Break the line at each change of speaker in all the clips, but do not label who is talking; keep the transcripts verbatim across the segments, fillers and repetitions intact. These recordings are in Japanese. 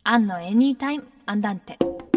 アンのエニータイムアンダンテ。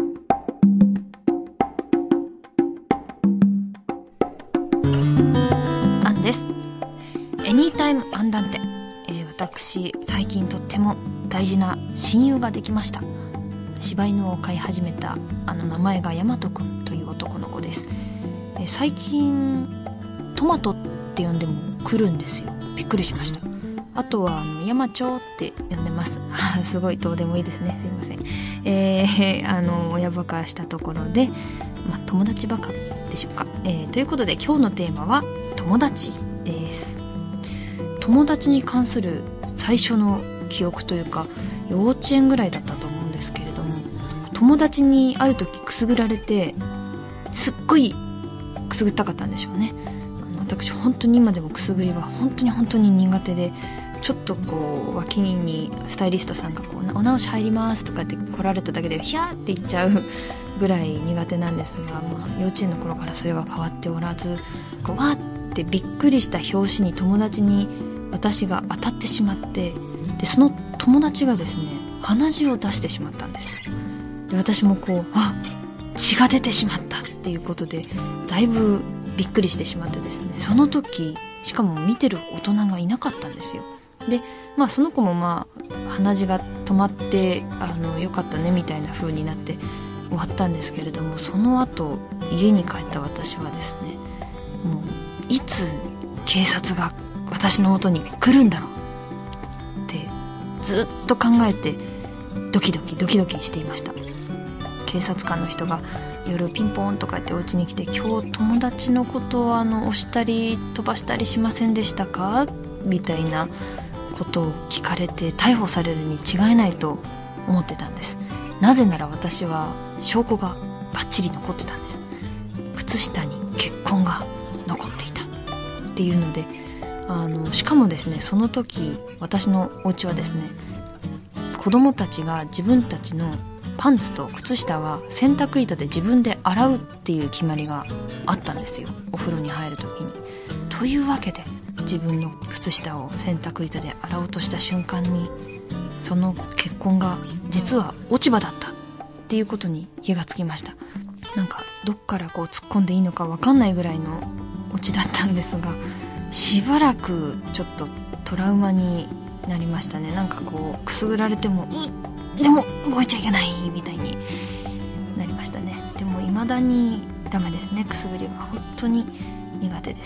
アンです。エニータイムアンダンテ、えー、私最近とっても大事な親友ができました。柴犬を飼い始めたあの名前がヤマトくんという男の子です。えー、最近トマトって呼んでも来るんですよ。びっくりしました。あとはあのヤマチョって呼んでます。すごいどうでもいいですね、すいません。えー、あの親バカしたところで、まあ、友達バカでしょうか。えー、ということで今日のテーマは友達です。友達に関する最初の記憶というか、幼稚園ぐらいだったと思うんですけれども、友達にある時くすぐられて、すっごいくすぐったかったんでしょうね。あの私本当に今でもくすぐりは本当に本当に苦手で、ちょっとこう脇にスタイリストさんがこうお直し入りますとかって来られただけでヒャーって言っちゃうぐらい苦手なんですが、まあ、幼稚園の頃からそれは変わっておらず、こうわーってびっくりした拍子に友達に私が当たってしまって、でその友達がですね鼻血を出してしまったんですよ。で私もこうあ血が出てしまったっていうことでだいぶびっくりしてしまってですね、その時しかも見てる大人がいなかったんですよ。でまあその子もまあ鼻血が止まってあのよかったねみたいな風になって終わったんですけれども、その後家に帰った私はですね、もういつ警察が私の元に来るんだろうってずっと考えてドキドキドキドキしていました。警察官の人が夜ピンポーンとか言ってお家に来て、今日友達のことをあの押したり飛ばしたりしませんでしたかみたいなことを聞かれて逮捕されるに違いないと思ってたんです。なぜなら私は証拠がバッチリ残ってたんです。靴下に血痕が残っていたっていうので、あのしかもですね、その時私のお家はですね、子供たちが自分たちのパンツと靴下は洗濯板で自分で洗うっていう決まりがあったんですよ、お風呂に入る時に。というわけで自分の靴下を洗濯板で洗おうとした瞬間に、その血痕が実は落ち葉だったっていうことに気がつきました。なんかどっからこう突っ込んでいいのか分かんないぐらいのオチだったんですが、しばらくちょっとトラウマになりましたね。なんかこうくすぐられてもうでも動いちゃいけないみたいになりましたね。でも未だにダメですね、くすぐりは本当に苦手です。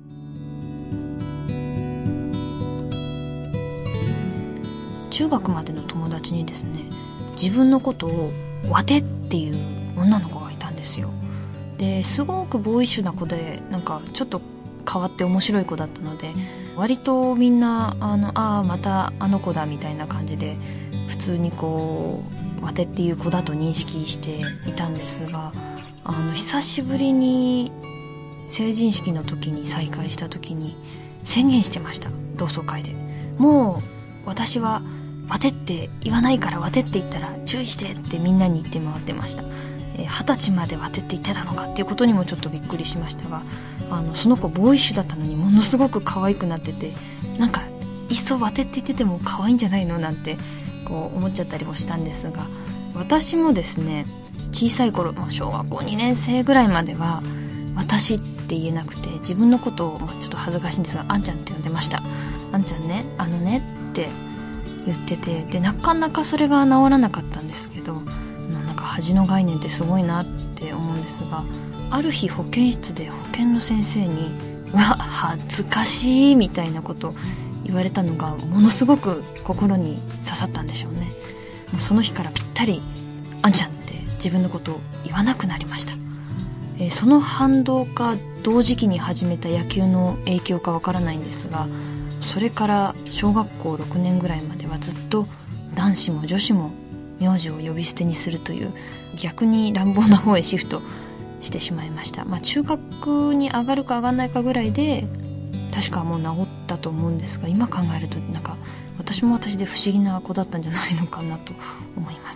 中学までの友達にですね、自分のことをワテっていう女の子がいたんですよ。ですごくボーイッシュな子で、なんかちょっと変わって面白い子だったので、割とみんなあのあーまたあの子だみたいな感じで普通にこうワテっていう子だと認識していたんですが、あの久しぶりに成人式の時に再会した時に宣言してました、同窓会で。もう私はワテって言わないから、ワテって言ったら注意してってみんなに言って回ってました。えー、二十歳までワテって言ってたのかっていうことにもちょっとびっくりしましたが、あのその子ボーイッシュだったのにものすごく可愛くなってて、なんかいっそワテって言ってても可愛いんじゃないのなんてこう思っちゃったりもしたんですが、私もですね小さい頃、まあ、小学校にねん生ぐらいまでは私って言えなくて、自分のことを、まあ、ちょっと恥ずかしいんですがあんちゃんって呼んでました。あんちゃんね、あのねって言ってて、でなかなかそれが治らなかったんですけど、なんか恥の概念ってすごいなって思うんですが、ある日保健室で保健の先生にうわ恥ずかしいみたいなこと言われたのがものすごく心に刺さったんでしょうね。もうその日からぴったりあんちゃんって自分のことを言わなくなりました。えー、その反動か同時期に始めた野球の影響かわからないんですが、それから小学校ろくねんぐらいまではずっと男子も女子も名字を呼び捨てにするという逆に乱暴な方へシフトしてしまいました。まあ、中学に上がるか上がらないかぐらいで確かもう治ったと思うんですが、今考えるとなんか私も私で不思議な子だったんじゃないのかなと思います。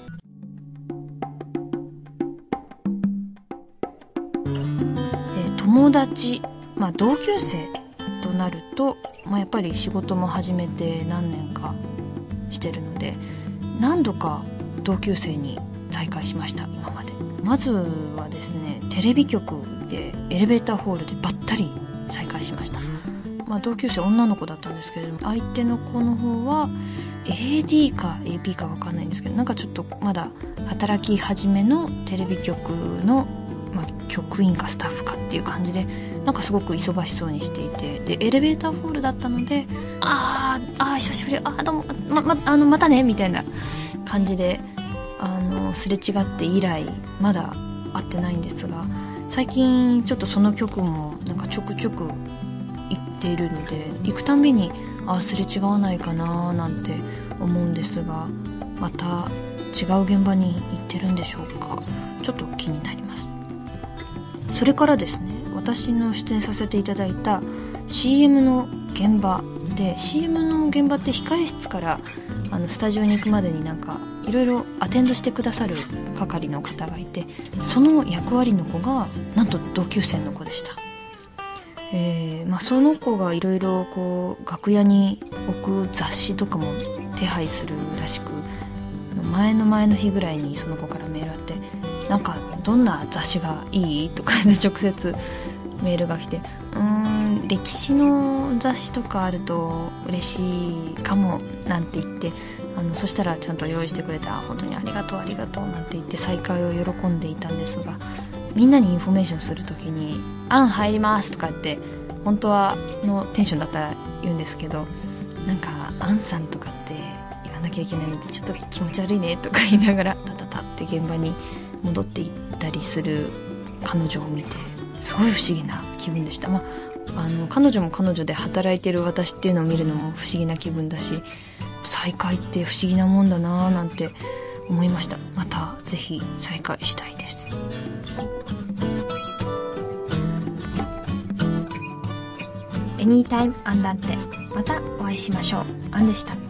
えー、友達、まあ、同級生となると、まあ、やっぱり仕事も始めて何年かしてるので、 何度か同級生に再会しました。今までまずはですね、テレビ局でエレベーターホールでばったり再会しました。まあ、同級生女の子だったんですけれども、相手の子の方は エーディー か エーピー か分かんないんですけど、なんかちょっとまだ働き始めのテレビ局の、まあ、局員かスタッフかっていう感じで、なんかすごく忙しそうにしていて、でエレベーターホールだったので、あーあー久しぶり、あーどうも ま, ま, あのまたねみたいな感じで、あのすれ違って以来まだ会ってないんですが、最近ちょっとその局もなんかちょくちょく行っているので、行くたんびにあすれ違わないかななんて思うんですが、また違う現場に行ってるんでしょうか。ちょっと気になります。それからですね、私の出演させていただいた シーエム の現場で、 シーエム の現場って控え室からあのスタジオに行くまでになんかいろいろアテンドしてくださる係の方がいて、その役割の子がなんと同級生の子でした。えーまあ、その子がいろいろこう楽屋に置く雑誌とかも手配するらしく、前の前の日ぐらいにその子からメールあって、なんかどんな雑誌がいいとかで直接メールが来て、うーん歴史の雑誌とかあると嬉しいかもなんて言って、あのそしたらちゃんと用意してくれて、あ本当にありがとうありがとうなんて言って再会を喜んでいたんですが、みんなにインフォメーションするときにあん入りますとかって本当はのテンションだったら言うんですけど、なんかあんさんとかって言わなきゃいけないのでちょっと気持ち悪いねとか言いながらタタタって現場に戻っていったりする彼女を見て、すごい不思議な気分でした。まあ、あの彼女も彼女で働いてる私っていうのを見るのも不思議な気分だし、再会って不思議なもんだななんて思いました。またぜひ再会したいです。エニータイムアンダンテ、またお会いしましょう。アンでした。